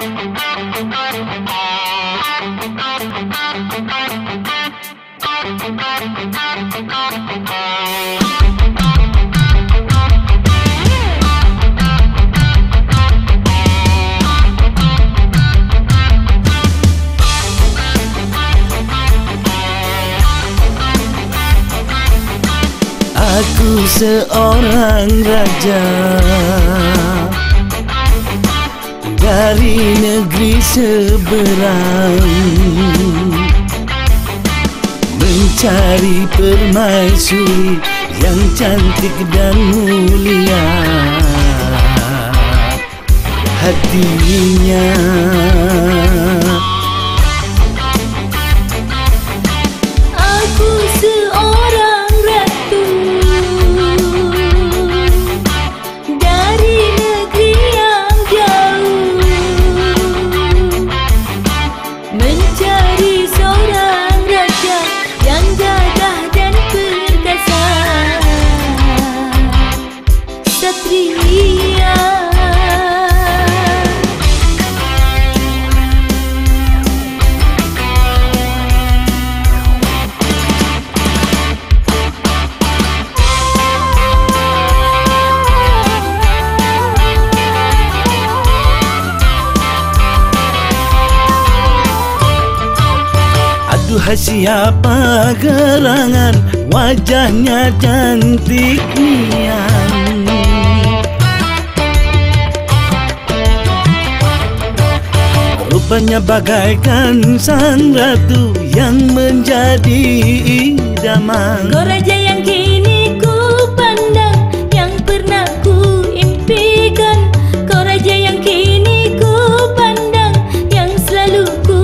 Aku seorang raja dari negeri seberang, mencari permaisuri yang cantik dan mulia hatinya. Aku seorang ratu dari negeri yang jauh, mencari seorang raja yang gagah dan perkasa, satria. Aduhai siapa gerangan, wajahnya cantik nian. Rupanya bagaikan sang ratu yang menjadi idaman. Kau raja yang kini ku pandang, yang pernah ku impikan. Kau raja yang kini ku pandang, yang selalu ku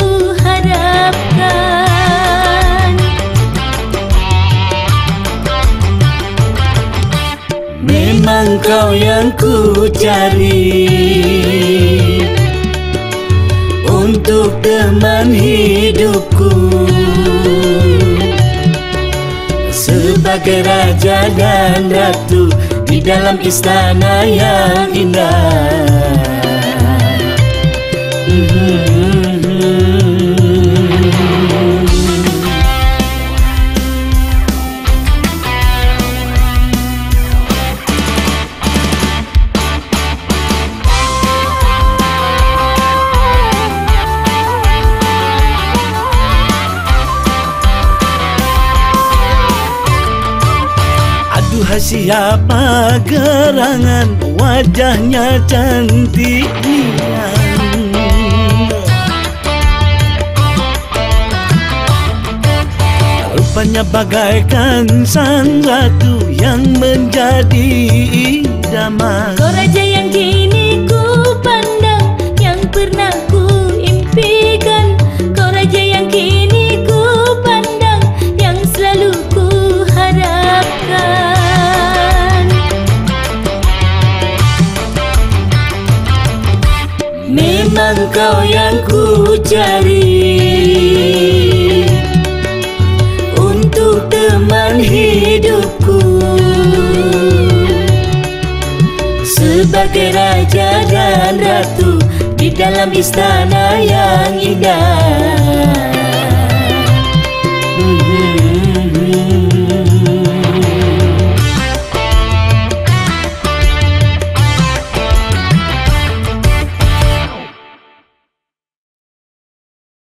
harapkan. Memang kau yang ku cari untuk teman hidupku, sebagai raja dan ratu di dalam istana yang indah. Aduhai siapa gerangan, wajahnya cantik nian. Rupanya bagaikan sang ratu yang menjadi idaman. Kau raja yang kini ku pandang, yang pernah ku impikan. Kau raja yang kini ku pandang, yang selalu ku harapkan. Memang kau yang ku cari untuk teman hidupku, sebagai raja dan ratu di dalam istana yang indah.